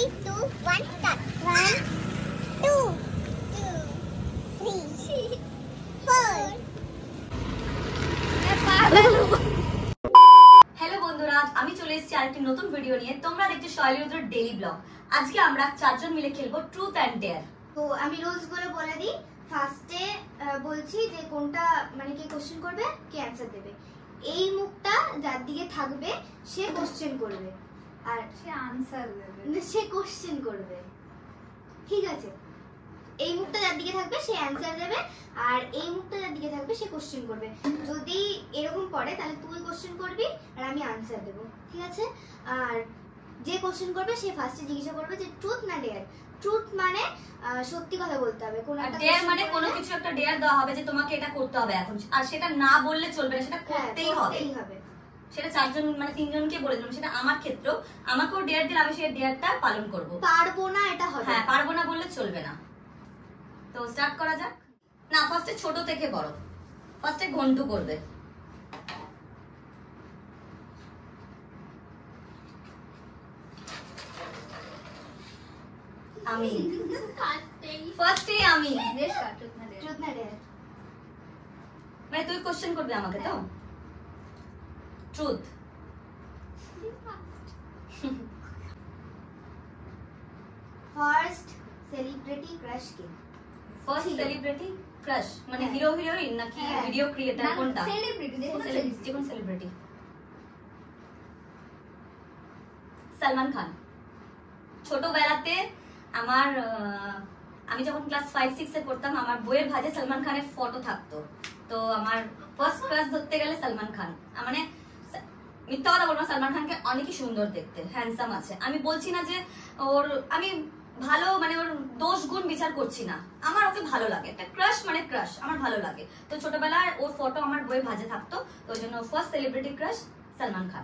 2, 1, start. 1, 2, 3, 4. Hello বন্ধুরা, আমি চলে এসেছি আরেকটি নতুন ভিডিও নিয়ে। তোমরা দেখছো শৈলীর ডেইলি ব্লগ। আজকে আমরা চারজন মিলে খেলবো ট্রুথ অ্যান্ড ডেয়ার। তো আমি রুলস গুলো বলে দিই। ফার্স্টে বলছি যে কোনটা মানে কে কোশ্চেন করবে, কে অ্যানসার দেবে। এই মুখটা যার দিকে থাকবে সে কোশ্চেন করবে আর সে আনসার দেবে, সে কোশ্চেন করবে, ঠিক আছে? এই মুখটা যার দিকে থাকবে সে অ্যানসার দেবে আর এই মুখটা যার দিকে থাকবে সে কোশ্চেন করবে। যদি এরকম পড়ে তাহলে তুই কোশ্চেন করবি আর আমি আনসার দেব, ঠিক আছে? আর যে কোশ্চেন করবে সে ফার্স্টে জিজ্ঞাসা করবে যে ট্রুথ না ডেয়ার। ট্রুথ মানে সত্যি কথা বলতে হবে, কোন একটা ডেয়ার মানে কোনো কিছু একটা ডেয়ার দেওয়া হবে যে তোমাকে এটা করতে হবে এখন, আর সেটা না বললে চলবে না, সেটা করতেই হবে। সেটা চারজন মানে তিনজনকে বলে দিলাম, সেটা আমার ক্ষেত্রেও আমাকেও ডেয়ার দিলে আমি সেই ডেয়ারটা পালন করব। পারবো না এটা হবে, হ্যাঁ পারবো না বললে চলবে না। তো স্টার্ট করা যাক। না, ফার্স্টে ছোট থেকে বড়। ফার্স্টে ঘন্টু করবে। আমি ফার্স্টে আমি ট্রুথ না ডেয়ার। মানে তুই কোশ্চেন করবি আমাকে তো? ট্রুথ। ফার্স্ট সেলিব্রিটি ক্রাশ কে? ফার্স্ট সেলিব্রিটি ক্রাশ মানে হিরো হিরোইন নাকি ভিডিও ক্রিয়েটর, কোনটা? সেলিব্রিটি, যেকোনো সেলিব্রিটি। সালমান খান। ছোটবেলাতে আমার আমি যখন ক্লাস 5-6 এ পড়তাম, আমার বইয়ের ভাঁজে সালমান খানের ফটো থাকতো। তো আমার ফার্স্ট ক্লাস ধরতে গেলে সালমান খান। মানে মিথ্যা কথা বলবো, সালমান খানকে অনেকই সুন্দর দেখতে, হ্যান্ডসাম আছে। আমি বলছি না যে ওর আমি ভালো মানে ওর দোষ গুণ বিচার করছি না, আমার ওকে ভালো লাগে। একটা ক্রাশ মানে ক্রাশ, আমার ভালো লাগে। তো ছোটবেলায় ওর ফটো আমার বইয়ের ভাঁজে থাকতো, তো ওই জন্য first celebrity crush Salman Khan.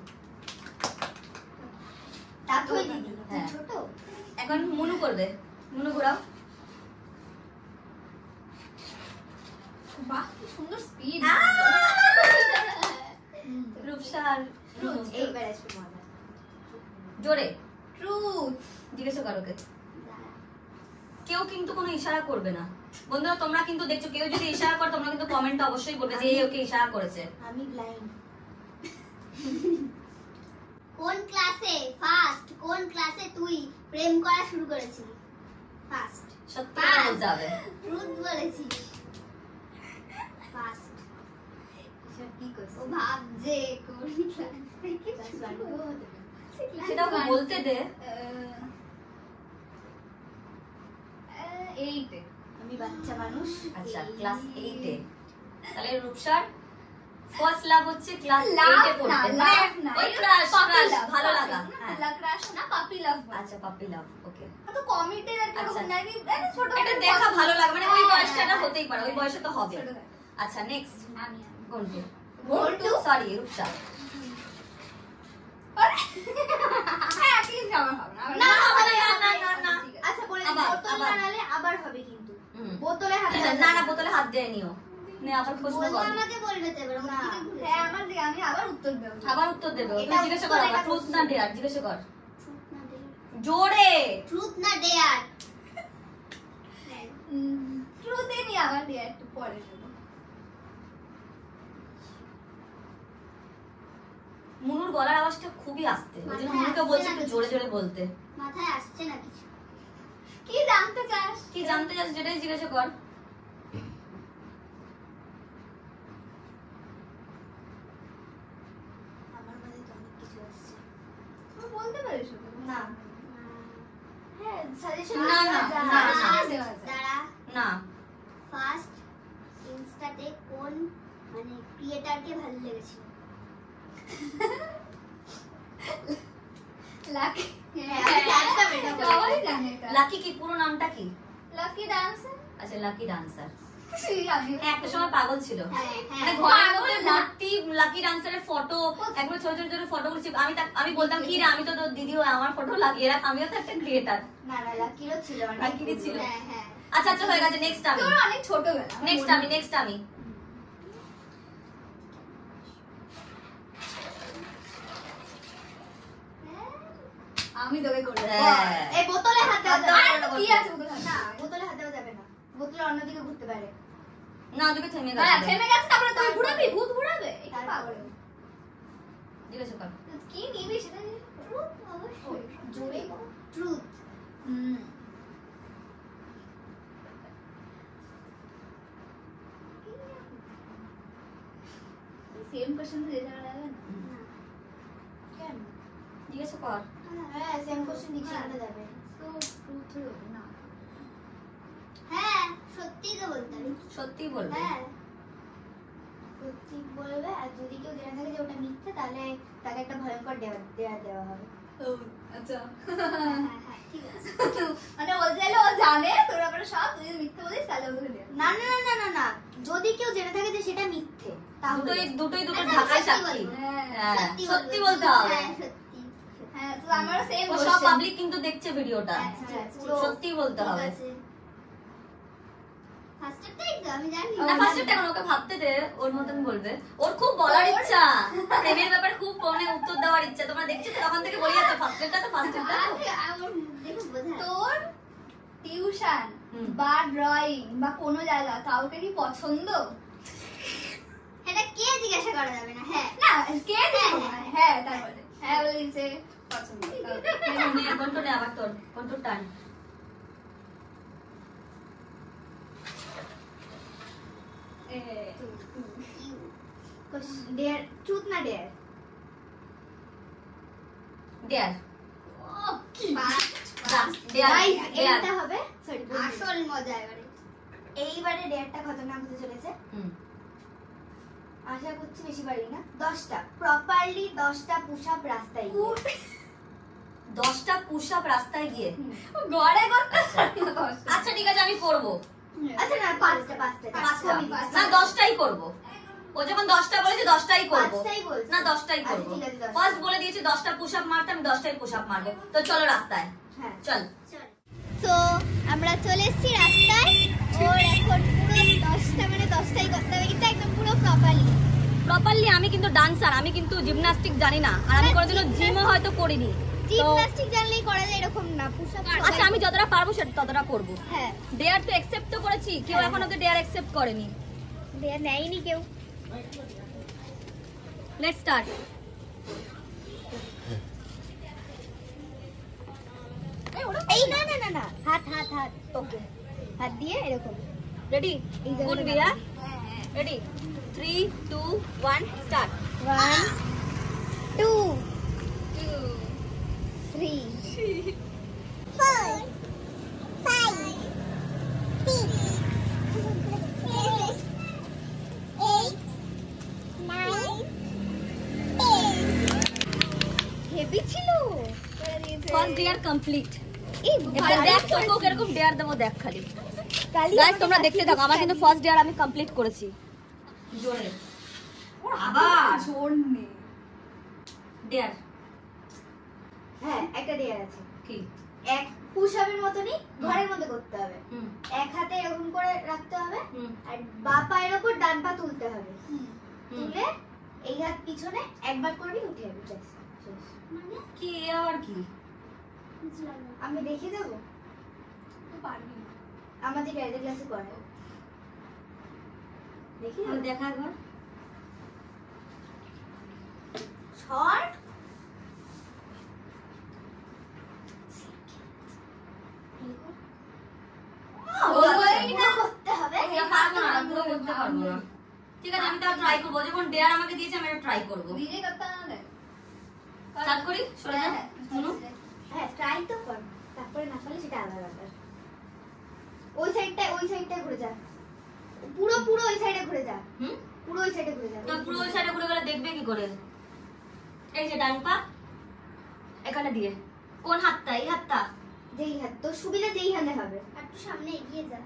হ্যাঁ। ছোট এখন মুনু করবে। মুনু ঘোরাও। বাহ কি সুন্দর স্পিড। রূপসার এইবার আসবে মজা। জোরে ট্রুথ। জিজ্ঞাসা করো কে। কেউ কিন্তু কোনো ইশারা করবে না বন্ধুরা, তোমরা কিন্তু দেখছো, কেউ যদি ইশারা করে তোমরা কিন্তু কমেন্টে অবশ্যই বলবে যে ওকে ইশারা করেছে। আমি ব্লাইন্ড। কোন ক্লাসে ফার্স্ট কোন ক্লাসে তুই প্রেম করা শুরু করেছিলি? ফার্স্ট সত্যি কথা বলতে হবে। ট্রুথ বলেছিস। ফার্স্ট সব কি করছ? ও ভাবছে কোন ক্লাস থেকে ক্লাস 1 2 হতে পারে। সেটা ওকে বলতে দে। 8 এ। আমি বাচ্চা মানুষ। আচ্ছা ক্লাস 8 এ। তাহলে রূপসার ফার্স্ট লাভ হচ্ছে ক্লাস 8 এ পড়তে। মানে ওই ক্রাশ ভালো লাগা। হ্যাঁ ক্রাশ না, পাপি লাভ। আচ্ছা পাপি লাভ, ওকে। তো কমিটেড আর আচ্ছা। নাকি ছোট এটা দেখা ভালো লাগে, মানে ওই বয়সটা হতেই পারে, ওই বয়সে তো হবে। আচ্ছা নেক্সট আমি ঘন্টু। ঘন্টু? সরি রূপসা। হ্যাঁ প্লিজ আমার হবে না। না হবে না। আচ্ছা বলে আবার, বোতল আবার। বানালে আবার হবে কিন্তু। হুম। বোতলে হাত না না বোতলে হাত দিয়ে নিও। নে আবার প্রশ্ন বলতে কর। আমাকে বলবে তো এবার না। হ্যাঁ আমার দিকে, আমি আবার উত্তর দেব। আবার উত্তর দেবে। এটা তুই জিজ্ঞাসা কর উত্তর, আবার এটা ট্রুথ না ডেয়ার জিজ্ঞাসা কর। ট্রুথ না ডেয়ার জোরে। ট্রুথ না ডেয়ার ট্রুথে নি আমার দিয়ে একটু পরে দেব। মুনুর গলার আওয়াজটা খুবই আস্তে, ওই জন্য মুনুকে বলছি একটু জোরে জোরে বলতে। মাথায় আসছে না কিছু। কি জানতে চাস? কি জানতে চাস যেটাই জিজ্ঞাসা কর। আমার মধ্যে তো অনেক কিছু আসছে। তুই বলতে পারিস না। হ্যাঁ সাজেশন না, না, না, না। দাঁড়া না ফার্স্ট ইনস্টাতে কোন মানে ক্রিয়েটরকে ভালো লেগেছিল? লাকি। হ্যাঁ আমি জানতাম এটা। সবাই জানে এটা। লাকি কি পুরো নামটা কি? Lucky dancer. আচ্ছা লাকি ডান্সার। আমি একটা সময় পাগল ছিল, হ্যাঁ মানে হ্যাঁ ঘরের মধ্যে ভর্তি লাকি ডান্সারের ফটো, একবার ছোট ছোট ছোট ফটো গুলো। আমি বলতাম কি রে, আমি তো তোর দিদিও আমার ফটো লাগিয়ে রাখ, আমিও তো একটা ক্রিয়েটার। না না লাকিরও ছিল, লাকিরই ছিল। হ্যাঁ হ্যাঁ আচ্ছা আচ্ছা হয়ে গেছে। নেক্সট আমি তোর অনেক ছোটবেলা। নেক্সট আমি আমি তোকে করে দেবো। হ্যাঁ। এই বোতলে হাত দেওয়া হাত যাবে দেওয়া না। যাবে কি আছে বোতলে? না বোতলে হাত দেওয়া যাবে না, বোতলে অন্যদিকে ঘুরতে পারে। না ওদিকে থেমে হ্যাঁ, গেছে। থেমে গেছে, তারপরে তুই ঘুরাবি, ভূত ঘুরাবে। এটা তারপরে পাগল। জিজ্ঞাসা কর। কি নিবি সেটা ট্রুথ অবশ্যই জোরে ট্রুথ হুম। সেম কোশ্চেন তো যেটা লাগবে না। কেন? জিজ্ঞাসা কর। হ্যাঁ সেম কোশ্চেন দিচ্ছি না যাবে। তো ট্রুথ হবে না। হ্যাঁ সত্যি তো বলতে হবে সত্যি বলবে। হ্যাঁ সত্যি বলবে, আর যদি কেউ জেনে থাকে যে ওটা মিথ্যে তাহলে তাকে একটা ভয়ঙ্কর দেওয়া হবে। ও আচ্ছা। হ্যাঁ হ্যাঁ ঠিক আছে মানে ও চাইলে ও জানে তোর ব্যাপারে সব, তুই যদি মিথ্যে বলিস তাহলে ও তোকে দেবে। না না না না না না, যদি কেউ জেনে থাকে যে সেটা মিথ্যে তাহলে দুটোই দুটো আচ্ছা, ঢাকায় সত্যি সাক্ষী। বলবো। হ্যাঁ, সত্যি সত্যি বলবো। বলতে হবে। হ্যাঁ সত্যি হ্যাঁ, তো আমারও সেম ও সব পাবলিক কিন্তু দেখছে ভিডিওটা। আচ্ছা, আচ্ছা, পুরো সত্যি বলতে হবে। ফার্স্ট টাইম তো আমি জানি না ফার্স্ট এখন ওকে ভাবতে দে, ওর মতন বলবে। ওর খুব বলার ইচ্ছা, প্রেমের ব্যাপারে খুব ফোনে উত্তর দেওয়ার ইচ্ছা। তোমরা দেখছো তো তখন থেকে বলি যাচ্ছে ফার্স্ট এডটা তো ফার্স্ট এডটা। আমার দেখো বোঝা তোর টিউশন হুম। বা ড্রয়িং বা কোনো জায়গা কাউকে কি পছন্দ? এটা কে জিজ্ঞাসা করা যাবে না হ্যাঁ না কে হ্যাঁ, হ্যাঁ হ্যাঁ তারপরে হ্যাঁ বলে দিচ্ছে পছন্দ। কোনটা নে আবার তোর কোনটা টান। ডেয়ার ট্রুথ না dare? Dare first guys dare. এইটা হবে, সরি আসল মজা এবারে এইবারে ডেয়ারটা খতরনাক হতে চলেছে। আশা করছি বেশি পারি না। 10টা প্রপারলি 10টা পুশ আপ রাস্তায় গিয়ে। 10টা পুশ আপ রাস্তায় গিয়ে। ঘরে করতে আচ্ছা ঠিক আছে আমি করব। আচ্ছা না 5টা না 10টাই করব। ও যখন 10টা বলেছে 10টাই করব। 5টাই বলছি না 10টাই করব। আচ্ছা, ঠিক আছে, 10টা। ফার্স্ট বলে দিয়েছি 10টা পুশ আপ মারতে, আমি 10টাই পুশ আপ মারবো। তো চলো রাস্তায় হ্যাঁ চল। তো আমরা চলে এসেছি রাস্তায় ওর এখন পুরো 10টা মানে 10টাই করতে হবে কিন্তু একদম পুরো প্রপারলি আমি কিন্তু ডান্সার, আমি কিন্তু জিমন্যাস্টিক জানি না, আর আমি কোনোদিনও জিমও হয়তো করিনি। জিমন্যাস্টিক জানলেই করা যায় এরকম না পুশ আপ আচ্ছা আমি যতটা পারবো সেটা ততটা করব। হ্যাঁ ডেয়ার তো অ্যাকসেপ্ট তো করেছি, কেউ এখন অব্দি ডেয়ার অ্যাকসেপ্ট করেনি। দেয়া নেয়নি কেউ লেটস স্টার্ট। এই না না না না হাত হাত হাত ওকে হাত দিয়ে এরকম রেডি? এই জায়গাটা গুড বিয়া রেডি 3 2 1 স্টার্ট। 1 2 3 4 5 6 7 8 9 10 হেভি ছিল ফার্স্ট ডেয়ার কমপ্লিট। এই এবার দেখ তোকে এরকম ডেয়ার দেবো, দেখ খালি। কালি গাইস তোমরা দেখতে থাকো, আমার কিন্তু ফার্স্ট ডেয়ার আমি কমপ্লিট করেছি। জোরে আবার জোর নেই। ডেয়ার হ্যাঁ একটা ডেয়ার আছে। কি? এক পুশ আপের মতনই ঘরের মধ্যে করতে হবে। হুম এক হাতে এরকম করে রাখতে হবে হুম আর বা পায়ের ওপর ডান পা তুলতে হবে। হুম। তুলে এই হাত পিছনে একবার করবি উঠে যাবে ব্যাস, শেষ। মানে কি আবার কি? বুঝলাম না আমি দেখিয়ে দেবো পারবি না। আমার যে ক্যারেক্টার ক্লাসে করে দেখিয়ে আমি দেবো। দেখা একবার। শর্ট ওই না। করতে হবে। এটা পারবো না, পুরো করতে পারবো না। ঠিক আছে আমি তাও ট্রাই করবো, যখন ডেয়ার আমাকে দিয়েছে আমি এটা ট্রাই করবো। নিজে করতে হবে। স্টার্ট করি? সরে যা শুনো। হ্যাঁ ট্রাই তো কর, তারপরে না পারলে সেটা আলাদা ব্যাপার। ওই সাইডটা ঘুরে যা, পুরো পুরো ওই সাইডে ঘুরে যা, হুম পুরো ওই সাইডে ঘুরে যা। তো পুরো ওই সাইডে ঘুরে গেলে দেখবে কি করে? এই যে ডান পা এখানে দিয়ে, কোন হাতটা? এই হাতটা? যেই হাত তোর সুবিধা, যেই হাতে হবে আর একটু সামনে এগিয়ে যা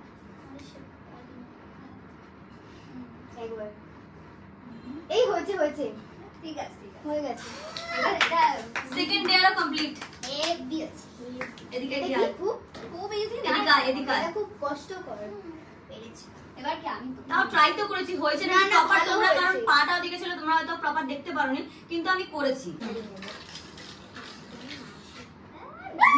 একবার। এই হয়েছে হয়েছে ঠিক আছে ঠিক আছে। হয়ে গেছে। এবার এটা সেকেন্ড ডেয়ারও কমপ্লিট। হেভি আছে এদিকে এটা এদিকে কি আয়। খুব খুব ইজি না। এদিকে আয়, এদিকে আয়। এটা খুব কষ্টকর। পেরেছি এবার কি আমি তো তাও ট্রাই তো করেছি, হয়েছে না না, না, প্রপার? ভালো তোমরা হয়েছে। কারণ পাটা ওদিকে ছিল, তোমরা হয়তো প্রপার দেখতে পারোনি, কিন্তু আমি করেছি।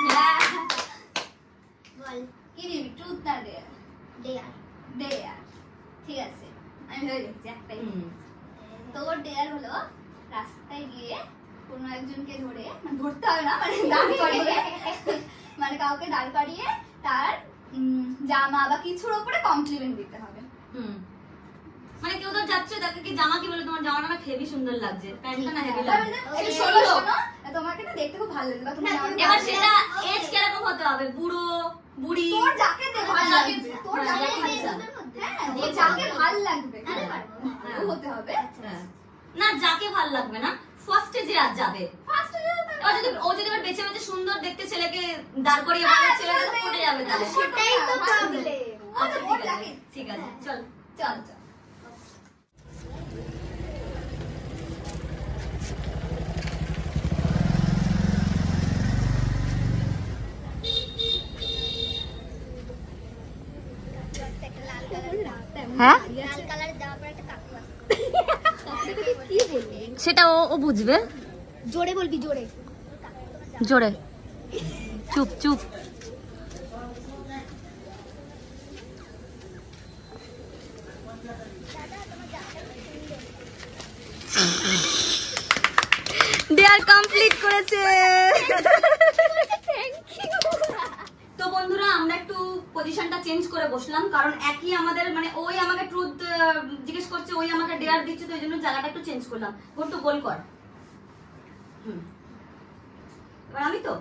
বল কি দিবি, ট্রুথ না ডেয়ার? ডেয়ার। ডেয়ার। ঠিক আছে, আমি ভেবে রেখেছি একটাই। Hmm. তোর ডেয়ার হলো রাস্তায় গিয়ে কোনো একজনকে ধরে, মানে ধরতে হবে না, মানে দাঁড় করিয়ে, মানে কাউকে দাঁড় করিয়ে তার জামা বা কিছুর উপরে কমপ্লিমেন্ট দিতে হবে। মানে কেউ তো যাচ্ছে তাকে কি জামা কি বলে, তোমার জামাটা না হেভি সুন্দর লাগছে, প্যান্টটা না হেভি তারপরে লাগছে। একটু শোনো শোনো, তোমাকে না দেখতে খুব ভালো লাগবে বা তোমার জামাটা এবার ভালো সেটা লাগবে। এজ কিরকম হতে হবে, বুড়ো বুড়ি? তোর যাকে ভালো লাগবে, তোর হ্যাঁ, যাকে যাকে ভালো ইচ্ছা। লাগবে, হ্যাঁ, তোর যাকে ভালো লাগবে, আরে পারবো। ও হতে হবে। হ্যাঁ। না যাকে ভাল লাগবে না, ফার্স্টে যে আজ যাবে। ফার্স্ট এবার যদি ও যদি এবার বেছে বেছে সুন্দর দেখতে ছেলেকে দাঁড় করিয়ে বলে ছেলেটা তো পড়ে যাবে তাহলে। সেটাই তো প্রবলেম। আচ্ছা ঠিক আছে, ঠিক আছে, চল। চল চল। হ্যাঁ লাল কালার জামা পরে একটা কাকু আছে। সেটা ও বুঝবে। জোরে বলবি, জোরে। জোরে চুপ চুপ। ডেয়ার কমপ্লিট করেছে। তো বন্ধুরা আমরা একটু পজিশনটা চেঞ্জ করে বসলাম, কারণ একই আমাদের মানে ওই আমাকে ট্রুথ জিজ্ঞেস করছে, ওই আমাকে ডেয়ার দিচ্ছে, তো এই জন্য জায়গাটা একটু চেঞ্জ করলাম। একটু গোল কর। এবার আমি তো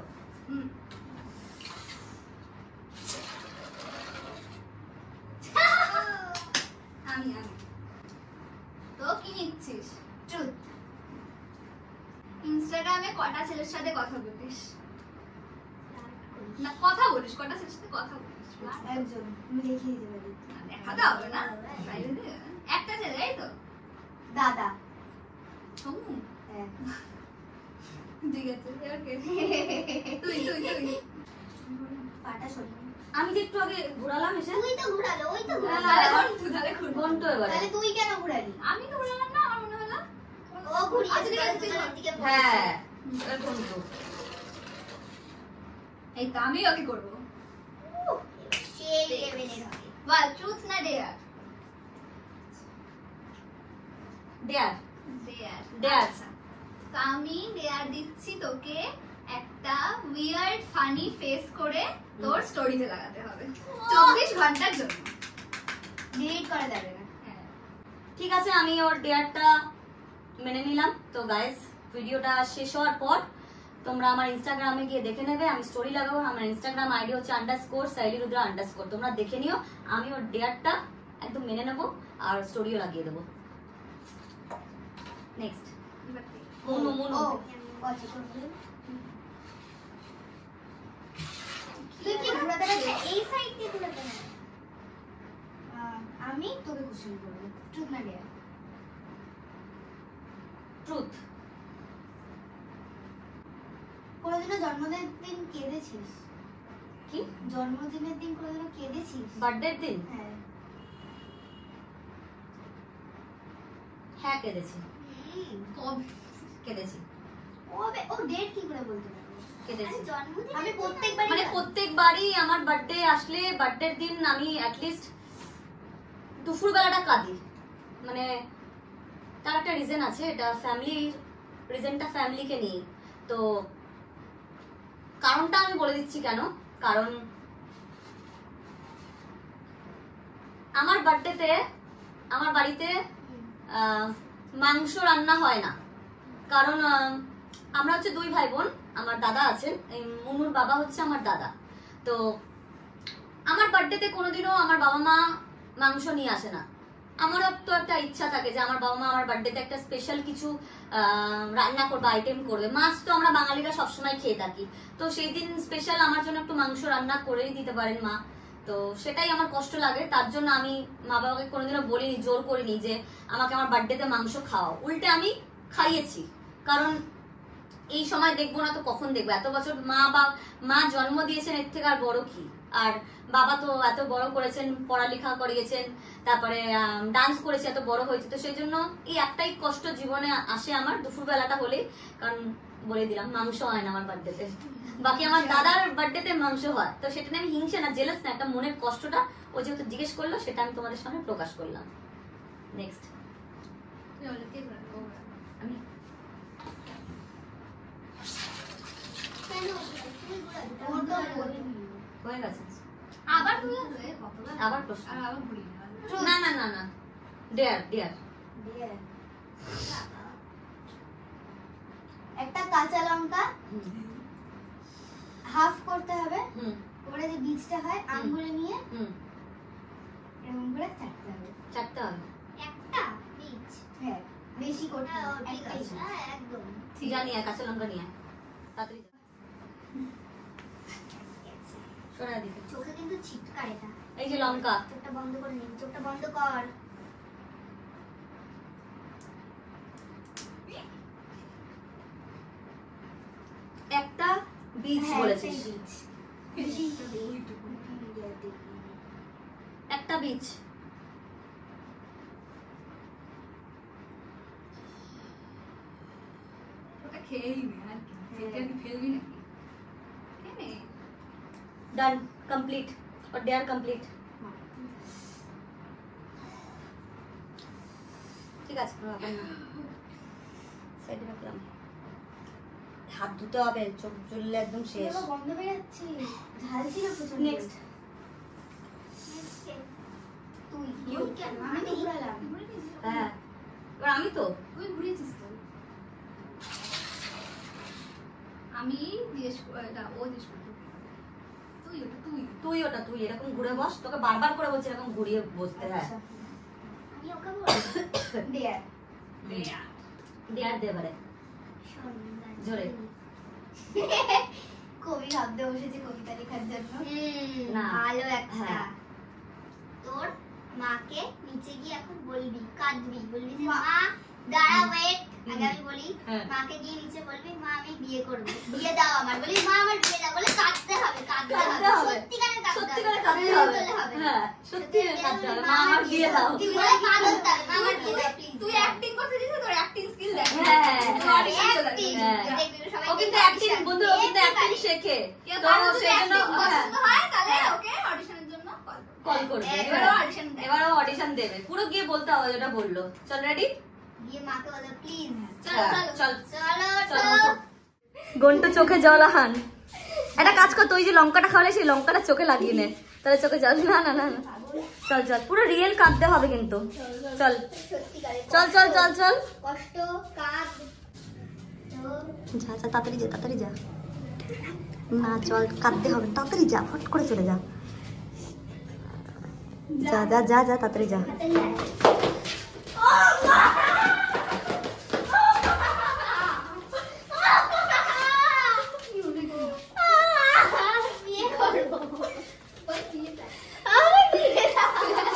আমি তো কি নিচ্ছিস? ট্রুথ। ইনস্টাগ্রামে কটা ছেলের সাথে কথা বলিস? না কথা বলিস, কটা ছেলের সাথে কথা বলিস? একজন আমি দেখিয়ে দেবো। দেখাতে হবে না, একটা ছেলে, এই তো। দাদা। হুম, হ্যাঁ। ঠিক আছে, এবার কে? তুই তুই তুই। পাটা সরিয়ে। আমি যে একটু আগে ঘোরালাম এসে। তুই তো ঘুরালো, ওই তো ঘুরালো। তাহলে ঘুর, তুই তাহলে ঘুর। ঘন্ট এবারে। তাহলে তুই কেন ঘুরালি? আমি তো ঘুরালাম না, আমার মনে হলো। ও ঘুরিয়ে আচ্ছা, ঠিক আছে, তুই ঘুর। দিকে হ্যাঁ এবার ঘন্ট। এই তো আমি ওকে করবো। সেই লেভেলের হবে। বল, ট্রুথ না ডেয়ার? Dare dare. ডেয়ার। আচ্ছা, তো আমি ডেয়ার দিচ্ছি তোকে একটা উইয়ার্ড ফানি ফেস করে তোর স্টোরিতে লাগাতে হবে 24 ঘন্টার জন্য। ডিলিট করা যাবে না। হ্যাঁ। ঠিক আছে, আমি ওর ডেয়ারটা মেনে নিলাম। তো গাইস ভিডিওটা শেষ হওয়ার পর তোমরা আমার ইনস্টাগ্রামে গিয়ে দেখে নেবে, আমি স্টোরি লাগাবো। আমার ইনস্টাগ্রাম আইডি হচ্ছে _সাইলিরুদ্রা_। তোমরা দেখে নিও, আমি ওর ডেয়ারটা একদম মেনে নেবো আর স্টোরিও লাগিয়ে দেবো। নেক্সট এবার তুই। মুনু মুনু। ও আচ্ছা শুনুন। তুই কি ঘোরাতে পারছিস? এই সাইড দিয়ে ঘোরাতে না। আমি তোকে কোশ্চেন করব। ট্রুথ না ডেয়ার? ট্রুথ। কোনোদিনও জন্মদিনের দিন কেঁদেছিস? কি জন্মদিনের দিন কোনোদিনও কেঁদেছিস? বার্থডের দিন? হ্যাঁ। হ্যাঁ কেঁদেছি, কবে? কেঁদেছি, ওবে ও ডেট কি করে বলতে পারবে? কেঁদেছি। জন্মদিন আমি প্রত্যেকবারই মানে প্রত্যেকবারই আমার বার্থডে আসলে, বার্থডের দিন আমি অ্যাটলিস্ট দুপুর বেলাটা কাঁদি। মানে তার একটা রিজন আছে, এটা ফ্যামিলির রিজনটা ফ্যামিলিকে নিয়ে। তো কারণটা আমি বলে দিচ্ছি কেন। কারণ আমার বার্থডেতে আমার বাড়িতে মাংস রান্না হয় না, কারণ আমরা হচ্ছে 2 ভাই বোন। আমার দাদা আছেন, এই মুনুর বাবা হচ্ছে আমার দাদা। তো আমার বার্থডেতে কোনোদিনও আমার বাবা মা মাংস নিয়ে আসে না। আমারও তো একটা ইচ্ছা থাকে যে আমার বাবা মা আমার বার্থডেতে একটা স্পেশাল কিছু রান্না করবে, আইটেম করবে। মাছ তো আমরা বাঙালিরা সবসময় খেয়ে থাকি, তো সেই দিন স্পেশাল আমার জন্য একটু মাংস রান্না করেই দিতে পারেন মা। তো সেটাই আমার কষ্ট লাগে, তার জন্য আমি মা বাবাকে কোনোদিনও বলিনি, জোর করিনি যে আমাকে আমার বার্থডেতে মাংস খাওয়াও। উল্টে আমি খাইয়েছি, কারণ এই সময় দেখবো না তো কখন দেখবো? এত বছর মা জন্ম দিয়েছেন, এর থেকে আর বড় কি? আর বাবা তো এত বড় করেছেন, পড়ালেখা করিয়েছেন, তারপরে ডান্স করেছে, এত বড় হয়েছে। তো সেই জন্য এই একটাই কষ্ট জীবনে আসে আমার দুপুরবেলাটা হলে, কারণ বলে দিলাম মাংস হয় না আমার বার্থডেতে। বাকি আমার দাদার বার্থডেতে মাংস হয়, তো সেটা নিয়ে আমি হিংসে না, জেলাস না, একটা মনের কষ্টটা ও যেহেতু জিজ্ঞেস করলো সেটা আমি তোমাদের সামনে প্রকাশ করলাম। নেক্সট আমি হয়ে গেছে। আবার তুই কতবার আবার প্রশ্ন, আর আবার ঘুরি না না না না, ডেয়ার ডেয়ার। একটা কাঁচা লঙ্কা হাফ করতে হবে, করে যে বীজটা হয় আঙ্গুলে নিয়ে এরকম করে চাটতে হবে। চারটা হবে, একটা বীজ। হ্যাঁ, বেশি করতে হবে। ঠিক একটা আছে, বীজ। হ্যাঁ, একদম। যা নিয়ে কাঁচা লঙ্কা নিয়ে তাড়াতাড়ি সরা দিকে। চোখে কিন্তু ছিটকায় এটা। এই যে লঙ্কা, চোখটা বন্ধ করে নিবি, চোখটা বন্ধ কর। একটা বীজ হ্যাঁ, বলেছিস, বীজ। একটা বীজ। ওটা খেয়েই নে আর কি, এটা কি ফেলবি নাকি? খেয়ে নে। ডান, কমপ্লিট और डेयर কমপ্লিট। ঠিক আছে, সাইডে রাখলাম। হাত ধুতে হবে, চোখ জ্বললে একদম শেষ। এবার বন্ধ হয়ে যাচ্ছে, ঝাল ছিল প্রচন্ড। নেক্সট তুই You? কেন? আমি তো ঘুরালাম। তুই ঘুরে দিয়েছিস? হ্যাঁ, এবার আমি তো তুই ঘুরিয়েছিস তো। আমি জিজ্ঞেস এটা ও জিজ্ঞেস করতো তুই ওটা তুই তুই ওটা তুই এরকম ঘুরে বস, তোকে বারবার করে বলছি এরকম ঘুরিয়ে বসতে। হ্যাঁ, আচ্ছা, আমি ওকে বলবো, দেয়ার। ডেয়ার দে এবারে সুন্দর। জোরে। কবি ভাবতে বসেছে কবিতা লেখার জন্য। না। ভালো একটা। হ্যাঁ। তোর মাকে নিচে গিয়ে এখন বলবি, কাঁদবি, বলবি যে মা দাঁড়া, ওয়েট। আগে আমি বলি, হ্যাঁ। মাকে গিয়ে নিচে বলবি মা আমি বিয়ে করবো, বিয়ে দাও আমার। বলি মা আমার বিয়ে দাও, বলে কাঁদতে হবে, কাঁদতে কাঁদতে হবে, হবে। সত্যিকারের কাঁদতে হবে, সত্যিকারে কাঁদতে হবে। হ্যাঁ, সত্যি কাঁদতে হবে। মা আমার বিয়ে দাও। তুই বলে কাঁদতে হবে, মা আমার বিয়ে দাও প্লিজ। তুই অ্যাক্টিং করতে দিছিস, তোর অ্যাক্টিং স্কিল দেখ। হ্যাঁ, তোর হ্যাঁ। audition চলে Acting, আসবে। হ্যাঁ। দেখবি সবাই ও কিন্তু দেখবে অ্যাক্টিং, audition। বন্ধু ও কিন্তু দেখতে অ্যাক্টিং পারে। শেখে, কেউ তো কারোর যদি সেই জন্য acting পছন্দ হয় তাহলে ওকে অডিশনের জন্য কল করবে। কল করবে। এবারও audition দেবে। এবারও অডিশন দেবে, পুরো গিয়ে বলতে হবে যেটা বললো। চল রেডি, গিয়ে মাকে বলো প্লিজ। চল চল চলো। গন্টু চোখে জল আহান। একটা কাজ কর, তুই যে লঙ্কাটা খাওয়ালে সেই লঙ্কাটা চোখে লাগিয়ে নে, তাহলে চোখে জল। না না না না, চল চল, পুরো রিয়েল কাঁদতে হবে কিন্তু। চল সত্যিকারের চল চল চল চল, কষ্ট, কাঁদ। যা যা, তাড়াতাড়ি যা, তাড়াতাড়ি যা। না চল, কাঁদতে হবে, তাড়াতাড়ি যা, ফট করে চলে যা। যা যা যা যা, তাড়াতাড়ি যা। বিয়ে করবো। আমার বিয়ে দাও।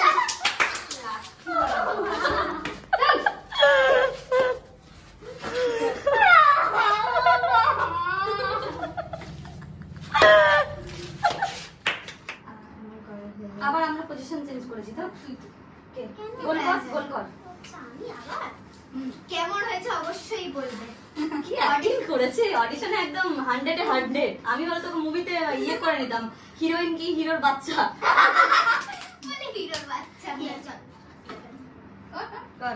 আবার আমরা পজিশন চেঞ্জ করেছি তো। কে? গোল কর, গোল কর। আচ্ছা, আমি আবার কেমন হয়েছে অবশ্যই বলবে। কি অ্যাক্টিং করেছে অডিশনে, একদম 100 এ 100। আমি হয়তো তোকে মুভিতে ইয়ে করে নিতাম, হিরোইন কি হিরোর বাচ্চা। মানে হিরোর বাচ্চা। চল। কর।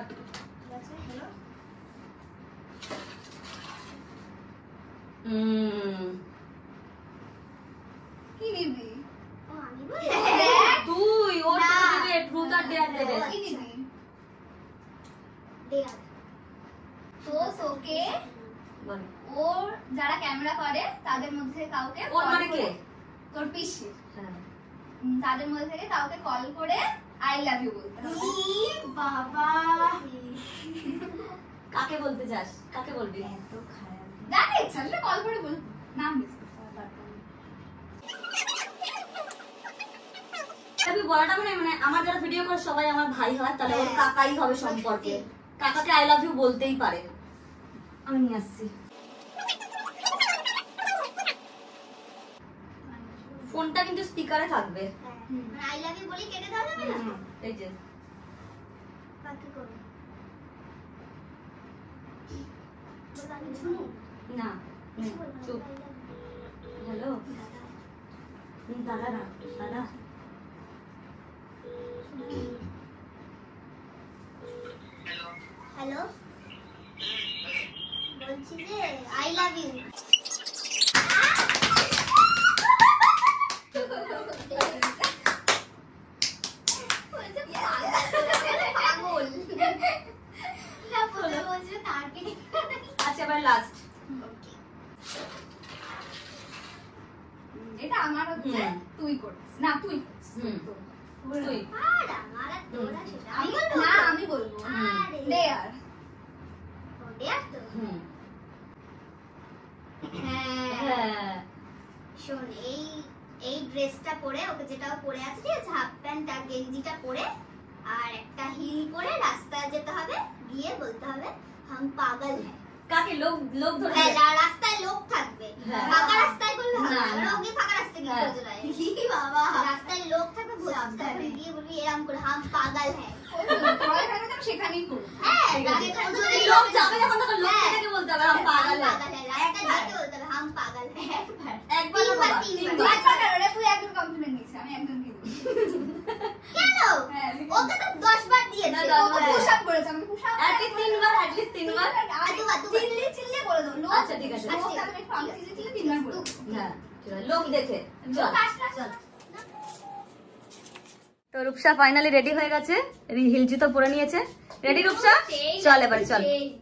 কি নিবি? ও আমি বলি। তুই ওর না। দেবে, ট্রুথ আর ডেয়ার দেবে। কি নিবি? দেয়াল। তো তোকে বল। ওর যারা ক্যামেরা করে তাদের মধ্যে কাউকে ওর call মানে কে? করে- তোর পিসি। হ্যাঁ। তাদের মধ্যে থেকে কাউকে কল করে আই লাভ ইউ বলতে হবে। বাবা, কাকে বলতে চাস, কাকে বলবি? এত খারাপ। জানি ছাড়লে কল করে বল, নাম মিস করতে হবে তারপর। আমি বলাটা মানে মানে আমার যারা ভিডিও করে সবাই আমার ভাই হয়, তাহলে ওর কাকাই হবে সম্পর্কে। কাকাকে আই লাভ ইউ বলতেই পারে। আমি নিয়ে আসছি। ফোনটা কিন্তু স্পিকারে থাকবে। আই লাভ ইউ বলি কেটে দেওয়া যাবে না? এই যে কাকে করবো? বল আমি ঝুমু। না চুপ হ্যালো দাদা না দাদা হ্যালো, বলছি যে আই লাভ ইউ। আচ্ছা এবার লাস্ট এটা আমার হচ্ছে তুই করছিস না তুই তুই আর আমার আর তোর আর সেটা আমি বলবো? না আমি বলবো আরে। দে আর ও, দেখ তো। হ্যাঁ শোন, এই ড্রেসটা পরে, ওকে যেটা ও পরে আছে, ঠিক আছে, হাফ প্যান্ট আর গেঞ্জিটা পরে আর একটা হিল পরে রাস্তায় যেতে হবে, গিয়ে বলতে হবে হাম পাগল হ্যায়। কাকে লোক লোক ধরে হ্যাঁ, রাস্তায় লোক থাকবে, হ্যাঁ। ফাঁকা রাস্তায় করলে হবে না, না, না। ওকে ফাঁকা রাস্তায় গিয়ে হ্যাঁ। খোঁজ লাই। বাবা, রাস্তায় লোক থাকবে, সাবধানে গিয়ে বলবি এরকম করে হাম পাগল হ্যায়। সেখানেই করবো হ্যাঁ, ঠিক আছে। রাস্তায় যদি যদি লোক যাবে যখন তখন লোক হ্যাঁ। থেকে বলতে হবে হাম পাগল হ্যায়। পাগল হ্যায়, রাস্তায় যেতে বলতে হবে হাম পাগল হ্যায়। একবার না তিনবার, বাবা, তিনবার। তিনবার। তুই একজন কমপ্লিমেন্ট নিচ্ছিস আমি একজনকে দিই কেন? হ্যাঁ, ওকে তো 10 বার দিয়েছে। না, 10 বার। পুশ আপ করেছে আমি পুশ আপ At least তিনবার, at least তিনবার। চিল্লি চিল্লি বলে দাও লোক আচ্ছা, ঠিক আছে। লোক তাহলে একটু আগে চিল্লি চিল্লি তিনবার বলে দাও। হ্যাঁ, ঠিক আছে, লোক দেখে চল লোক আসলে চল। তো রূপসা ফাইনালি রেডি হয়ে গেছে, হিল জুতো পরে নিয়েছে। রেডি রূপসা? চল এবার চল।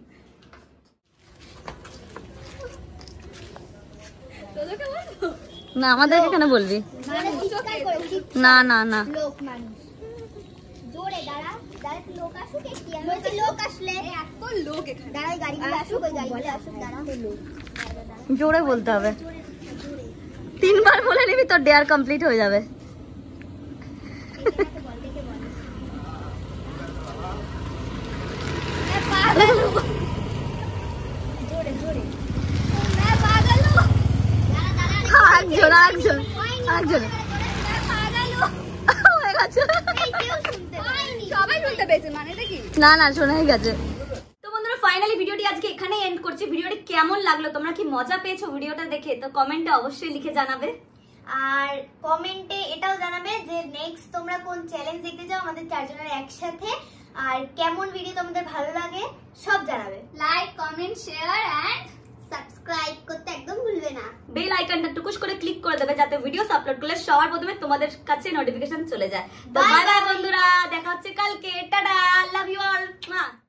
না আমাদেরকে কেন বলবি? মানে চিৎকার করে, না না না লোক মানুষ জোরে দাঁড়া, দাঁড়া, একটু লোক আসুক, একটু বলছি লোক আসলে এত লোক এখানে দাঁড়া, ওই গাড়িগুলো আসুক, ওই গাড়িগুলো আসুক, দাঁড়া। জোরে বলতে হবে। তিনবার বলে নিবি তোর ডেয়ার কমপ্লিট হয়ে যাবে। একজন আরেকজন আরেকজন হয়ে গেছে। সবাই শুনতে পেয়েছে মানেটা কি না না শোনা হয়ে গেছে। তো বন্ধুরা ফাইনালি ভিডিওটি আজকে এখানেই এন্ড করছি। ভিডিওটি কেমন লাগলো, তোমরা কি মজা পেয়েছো ভিডিওটা দেখে? তো কমেন্টে অবশ্যই লিখে জানাবে। আর কমেন্টে এটাও জানাবে যে নেক্সট তোমরা কোন চ্যালেঞ্জ দেখতে চাও আমাদের চারজনের একসাথে, আর কেমন ভিডিও তোমাদের ভালো লাগে সব জানাবে। Like comment share and subscribe করতে একদম ভুলবে না। বেল আইকনটা টুকুস করে ক্লিক করে দেবে যাতে ভিডিওস আপলোড করলে সবার প্রথমে তোমাদের কাছে নোটিফিকেশন চলে যায়। তো Bye বাই বাই bye. বন্ধুরা, দেখা হচ্ছে কালকে। টাটা, লাভ ইউ অল।